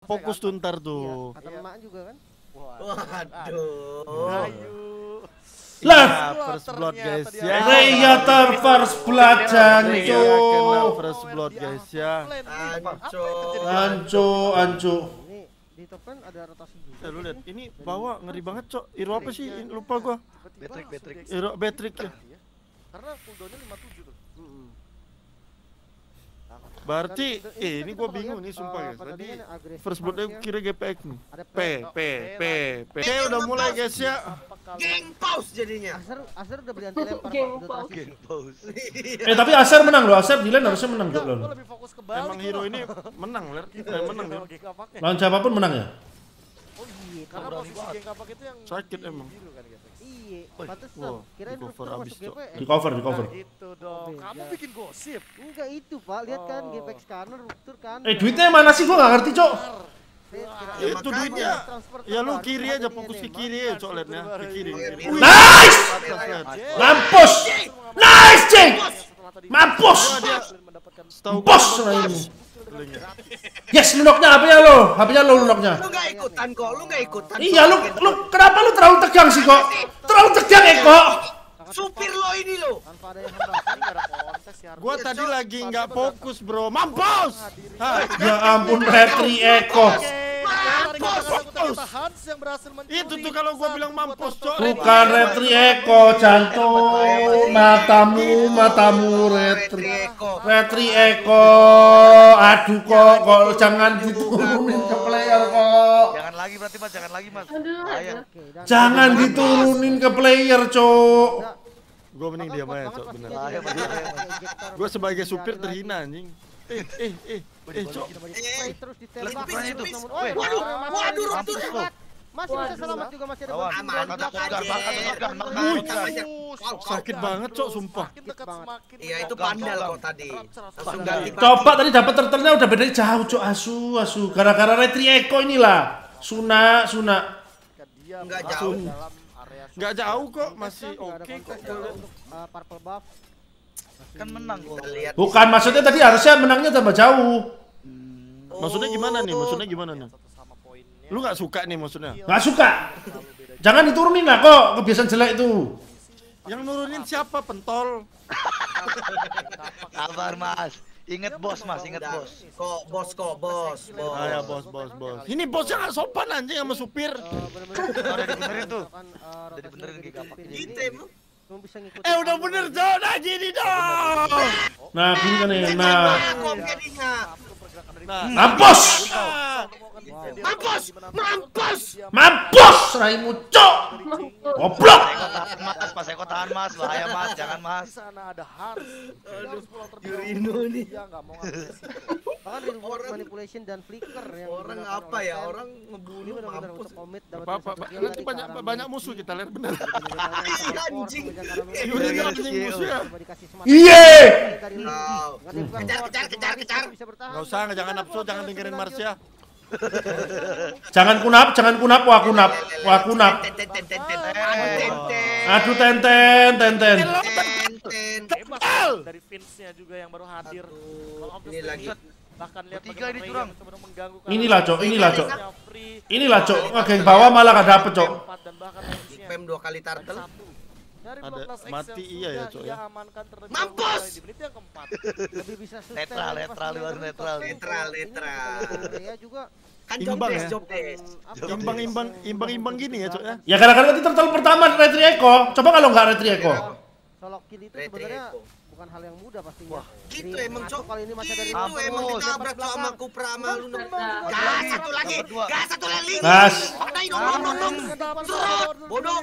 Fokus tuh ntar tuh. Kata emak juga kan. Waduh. Ayo. Lah, first blood guys ya. Ternyata first blood Iya, kena jancu. first blood guys ya. Ancu. Ini di top lane ada rotasi juga. Lu lihat, ini bawah ngeri banget, Cok. Hero apa sih? Lupa gua. Patrick. Hero Patrick ya. Karena cooldownnya 57 tuh. Berarti, ini gua bingung nih sumpah guys. Tadi first bloodnya kira GPX nih. P. Oke, udah mulai guys ya. Geng pause jadinya. Aser udah beli anti lempar Pak. Geng pause. Tapi Acer menang loh, Acer di lane harusnya menang Enggak, loh. gua lebih fokus ke balik. Emang hero ini menang, Ler. Menang dia. Geng kapaknya. Lawan siapapun menang ya. Oh iya, Karena posisi geng kapak itu yang Sakit emang. biru kan, guys. iya. Wih, Pantesan. wow, Kirain di cover Rupter abis, masuk Cok. GP. Di cover. Nah, itu dong. Beda. Kamu bikin gosip. Enggak itu Pak, lihat kan GPX kanan Rupter kan. Duitnya mana sih gua gak ngerti, Cok. Itu duitnya. Ya lu kiri aja, fokus ke kiri ya, Cok, liatnya. Ke kiri. Nice! Mampus! Nice, Ceng! Mampus! Bos lah ini. Yes, lunoknya HP-nya lo. HP-nya lo lunoknya. Lu nggak ikutan kok, lu nggak ikutan. Iya, lu kenapa lu terlalu tegang sih kok? Terlalu tegang kok. Supir lo ini lo. Tanpa ada yang hambatan. Enggak ada kontes ya. Gua tadi lagi nggak fokus, bro. Mampus! Ya ampun, Retri Eko. Hans yang berhasil Itu tuh kalau gua bilang mampus, Cok. Bukan Retri Eko, jantung matamu Retri. Retri Eko. Aduh kok jangan diturunin ke player kok. Jangan lagi berarti Mas, jangan lagi Mas. Bahaya. Jangan diturunin ke player, Cok. Gua mending diam aja, Cok, bener. Bahaya Mas, bahaya Mas. Gua sebagai supir terhina anjing. Cok. Terus ditembak. Please, Terus please. namun- Waduh, Mampus lu. Masih bisa selamat juga masih ada Lawan, bantuan. makan tekan. Sakit banget, Cok, sumpah. Semakin dekat semakin. Iya itu pandal kok tadi. Langsung ganti. Coba tadi dapat turtle-nya udah beda jauh, Cok. Asu. Gara-gara Retri Eko inilah. Suna. Nggak jauh. Dalam area Nggak jauh kok, masih Nggak ada oke kok. kontes kalau untuk purple buff. Kan menang kok. Kita lihat. Bukan, maksudnya tadi harusnya menangnya tambah jauh. Maksudnya gimana nih? Maksudnya gimana nih? satu sama poinnya. Lu nggak suka nih maksudnya? Nggak suka. Jangan diturunin lah kok, kebiasaan jelek itu. Yang nurunin siapa, pentol? Sabar Mas. Ingat bos Mas, ingat Udah. bos. Kok bos. Ah ya bos. Ini bosnya nggak sopan anjing sama supir. Udah dibenerin tuh. Udah dibenerin gig apa. Gitu emang. Cuma bisa ngikutin. Udah bener Jon, nah gini dong. Nah, gini kan nih. Nah, Kok jadinya. mampus! Mampus! Raimu, Cok! Goblok! Pas Eko tahan Mas, bahaya Mas, jangan Mas. Di sana ada Hans. Dia harus pulang terlebih Yurino dahulu. nih. Dia nggak mau ngambil resiko. Bahkan di reward manipulation dan flicker yang Orang digunakan apa oleh ya? Sam. Orang Ini ngebunuh benar-benar mampus. untuk komit dapat Apa satu kill nanti dari Karam banyak Miki. musuh kita lihat bener. Anjing. Yuri anjing musuhnya. Coba dikasih semangat. Iye! Dari Lindi. Wow. Nggak ada yang bukan Kejar. forward, bisa bertahan. Nggak usah, jangan nafsu, jangan dengerin Marsha. Jangan kunap, wah kunap. Aduh, tenten. Hebat dari Vince-nya juga yang baru hadir. Ini lagi. Bahkan lihat Bertiga ini bagaimana curang. Ray mencoba mengganggu Inilah, Cok. Free. Inilah, Cok. Geng bawah malah gak dapet, Cok. Dan bahkan range-nya Pem 2 kali turtle. satu. Dari Ada 12X mati yang iya ya, sudah Cok, ia ya. amankan terlebih Mampus! dahulu di menit yang keempat. Lebih bisa sustain Netral, pas netral, dia luar dari netral. top lane. Netral. Ini kita lihat Area juga Kan Imbang ya? jobdes. Imbang ini ya, Cok ya. Ya gara-gara tadi turtle pertama Retri Eko. Coba kalau nggak Retri Eko. solo kill itu Retri sebenarnya Eko. bukan hal yang mudah pastinya. Gitu Jadi, emang, masuk Cok. kali ini masih dari Itu Mampus. emang ditabrak Cok sama Kupra sama Luna. Gas satu lagi. Gas. Nong. Bodoh.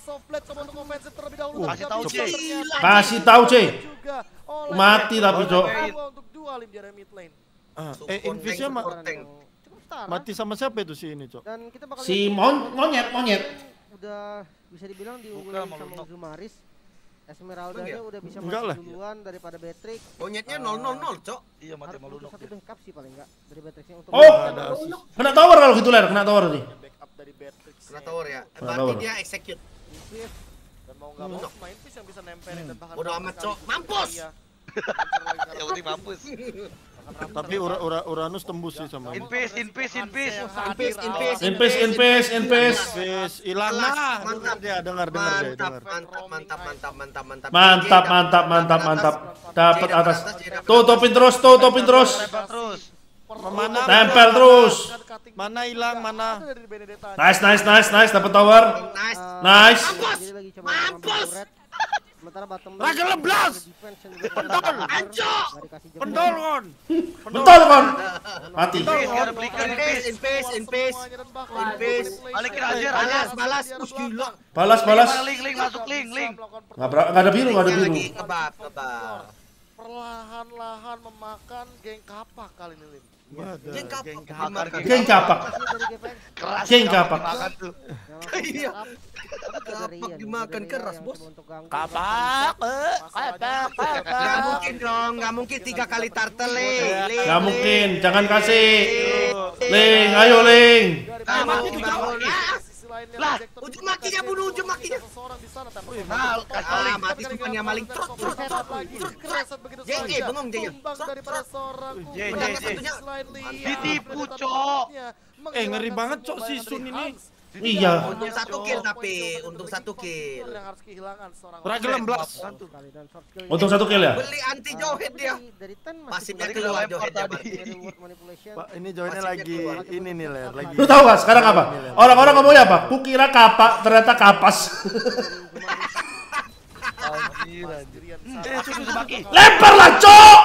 Kasih tahu, Cek. Kasih tahu, Cek. Mati tapi, Cok. Untuk dual di area mid lane. Invisnya Cukup setara. mati sama siapa itu si ini, Cok? Dan kita bakal Si lihat monyet. udah bisa dibilang diunggulin Bukan, sama Malunok. Uzumaris. Esmeralda-nya udah bisa Enggak mati lah. duluan daripada Beatrix. Monyetnya 000 Cok. Iya mati Harus sama butuh Lunok satu dia. backup sih paling enggak dari Beatrixnya untuk Oh. Ada asis. Kena tower kalau gitu, Ler. Kena tower nih. Backup dari Beatrix. Kena tower ya. Kena Berarti tower. dia execute. Invis. Dan mau nggak mau main fish yang bisa nempelin dan bahkan Bodoh amat, Cok. sekali Mampus! iya. Yang penting mampus. Tapi Uranus tembus sih sama. In peace. Hilang nah. Mantap Dia dengar. Mantap. Dapat atas. Tutupin terus. Tempel terus. Mana hilang mana? Nice. Dapat tower. Nice. Mampus. Sementara bottom Raga leblas. Pentol kon. Mati. In pace. Balikin aja. Balas. Gila. Balas. Link masuk link. Nggak ada biru. Lagi ngebab. Perlahan-lahan memakan geng kapak kali ini, Lim. Geng kapak. Makan tuh. Iya. Kapak dimakan keras, Bos. Kapak. Nggak mungkin 3 kali turtle, Nggak mungkin, jangan kasih. Ling, ayo Ling. Lah, ujung makinya bunuh ujung makinya. Mati sumpahnya maling. Truk. JJ bengong JJ. Pedangnya satunya. Ditipu, Cok. Ngeri banget Cok si Sun ini. Iya. Untung 1 kill tapi, untung 1 kill. Raga lemblas. Untung 1 kill ya? Beli anti Johet dia. Pasifnya keluar Johet tadi. Pak, ini joinnya lagi ini nih Ler, lagi. Lu tahu gak sekarang apa? Orang-orang ngomongnya apa? Kukira kapak, ternyata kapas. Lemparlah, Cok!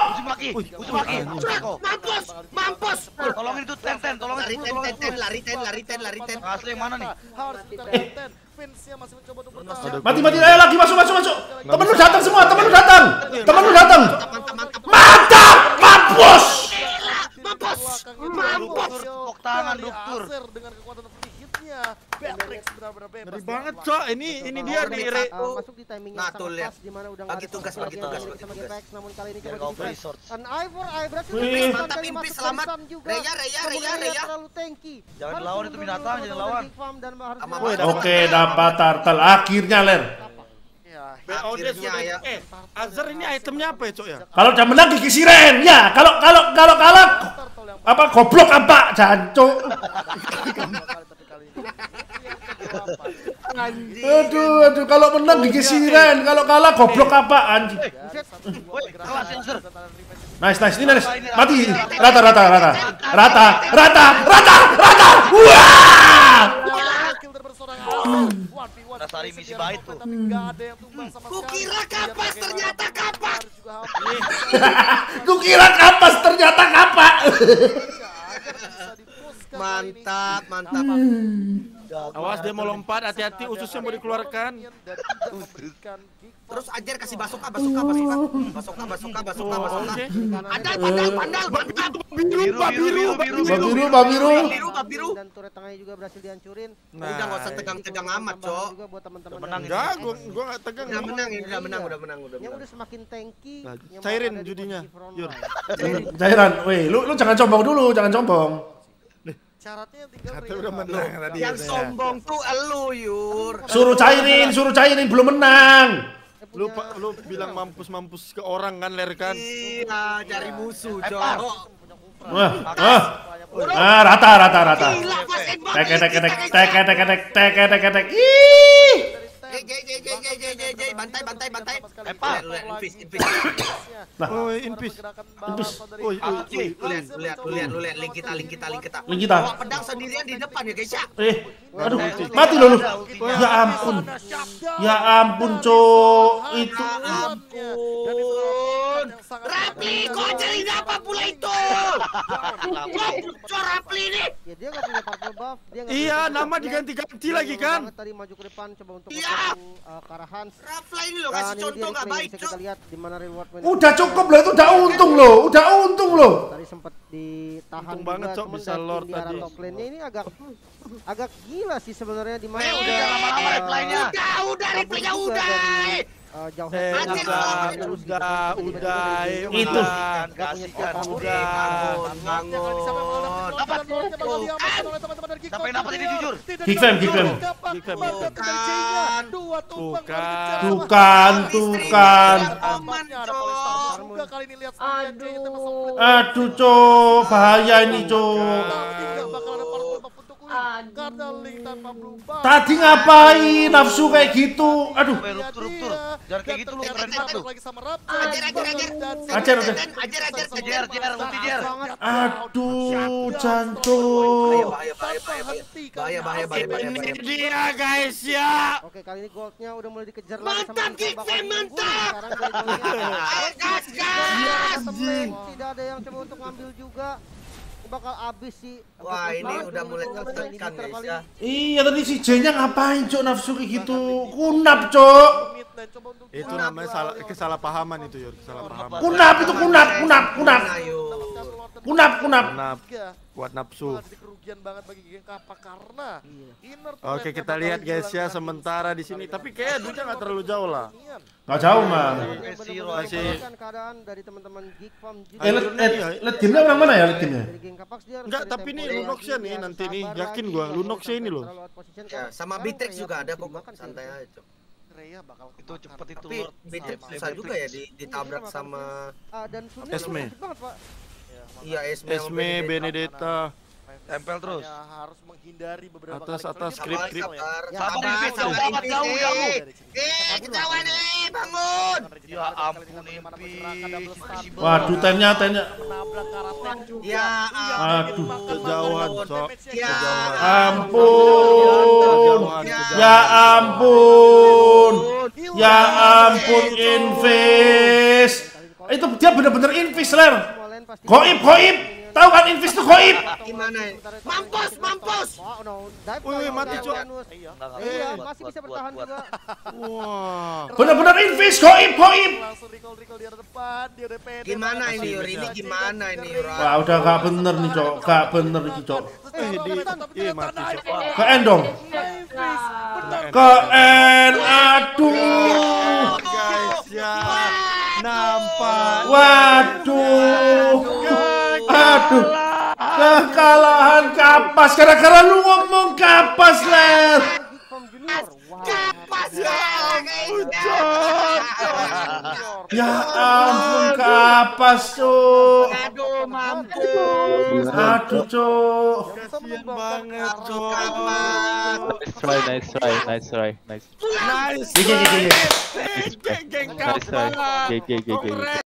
Mampus. Tolongin itu ten. Lari ten. Asli yang mana nih? Mati, ayo lagi masuk. Temen lu datang semua, temen lu datang. Mantap, mampus. Tepuk tangan, dokter. Dengan kekuatan free-hitnya, Beatrix benar-benar bebas. Ngeri banget Cok, ini dia nih masuk di timing yang sangat pas di mana udah bagi tugas. Namun kali ini Biar coba kau free sword. an eye for eye berhasil Mantap impis selamat. Reya. terlalu tanky. Jangan dilawan itu binatang, jangan lawan. Oke, dapat turtle. Akhirnya Ler. Akhirnya ya. Azhar ini itemnya apa ya Cok ya? Kalau udah menang gigi siren, ya. Kalau kalah apa goblok apa jancuk. Aduh, kalau menang gigi siren, kalau kalah goblok apa anjing. Nice, ini nice. Mati. Rata. Wah! Dasari misi baik tuh. Kukira kapas ternyata kapak. Kukira kapas ternyata kapak. Mantap. Awas dia mau lompat, hati-hati ususnya mau dikeluarkan. Terus Ajar kasih basoka. Basoka. Pandal. Biru. Dan turret tengahnya juga berhasil dihancurin. Udah enggak usah tegang-tegang amat, Cok. Juga buat teman-teman. Menang Enggak, gua enggak tegang. Udah menang. Yang udah semakin tanky. Cairin judinya. Cairan, weh, lu jangan sombong dulu, jangan sombong. Syaratnya tinggal Kata udah menang tadi. Yang sombong tuh elu, Yur. Suruh cairin, belum menang. Lu bilang mampus ke orang kan Ler kan? Iya, cari musuh, Cok. Rata. Gila, Mas Enbang. Tek. Ih. Bantai. Impis. Lihat link kita. Bawa pedang sendirian di depan ya, guys ya. Aduh, mati lu. Ya ampun, Cok. Itu Rapli, kok jadi apa pula itu? Kok Rapli ini? Ya dia enggak punya purple buff, Iya, nama diganti-ganti lagi kan? Tadi maju ke depan coba untuk Karahan. Rafla ini loh kasih contoh enggak baik, Cok. Kita lihat di mana reward udah cukup loh, itu udah untung loh. Tadi sempat ditahan untung banget, Cok, bisa lord tadi. Top lane-nya ini agak gila sih sebenarnya di mana udah lama-lama reply-nya. Udah reply-nya udah. Jauh udah itu kasihkan sampai dapat ini jujur Gigfam juga kali ini lihat sendirian, cuy. Itu emang semprit. Aduh, Cok. Bahaya ini, Cok. Tidak bakal ada part buff untuk Queen. Karena Link tanpa blue buff. Tadi ngapain nafsu kayak gitu? Aduh. Ruptur. Jangan kayak gitu lu, keren banget tuh. Lagi sama Raptor. Ajar udah. Ajar, ulti jar. Aduh, jantung. Bahaya. Ini dia guys ya. Oke, kali ini goldnya udah mulai dikejar lagi sama Mantap, Geek Fam, mantap. Gas. Tidak ada yang coba untuk ngambil juga. Bakal habis sih. Wah, ini udah mulai tertekan guys ya. Iya, tadi si J-nya ngapain, Cok, nafsu kayak gitu? Kunap, Cok. Itu namanya kesalahpahaman itu, Yor. Kesalahpahaman. Kunap itu kunap. Kunap. Kunap. Buat nafsu. Kerugian banget bagi geng Kappa karena inner Oke, kita lihat guys ya sementara di sini. Tapi kayak duitnya nggak terlalu jauh lah. Nggak jauh, Mang. Masih keadaan dari teman-teman Geek Farm. Lihat timnya orang mana ya, lihat timnya? enggak, tapi ini Lunoxia nih nanti nih. Yakin gua Lunoxia ini loh. Ya, sama Bittrex juga ada kok, santai aja. Itu cepet itu. Tapi Bittrex susah juga ya ditabrak sama Esme. Iya, Esme Benedetta. Tempel terus. Harus menghindari beberapa atas skrip. Sabar, jauh. Ketahuan nih, bangun. Ya ampun, Impi. Waduh, tennya. menabrak karakter juga. Ya, Aduh, kejauhan, Cok. Ya, Ampun. Ya ampun, Invis. Itu dia bener-bener Invis, Ler. Goib. Tahu kan Invis tuh goib. Gimana ini? Mampus. Wih, mati, Cok. Iya, masih bisa bertahan juga. Wah. Bener-bener Invis goib. Langsung recall di arah depan, dia udah pede. Gimana ini, Yur? Ini gimana ini, Yur? Wah, udah gak bener nih, Cok. Gak bener nih, Cok. Mati, Cok. Ke N dong. Ke N. Aduh. Guys ya. Nampak. Waduh. Kekalahan Kapas. Gara-gara lu ngomong Kapas, Ler. Kapas ya, Ya ampun, Kapas, Cok. Aduh, mampus. Aduh, Cok. Kasian banget, Cok. Nice try. Nice. Gigi. Geng Kappa. Gigi.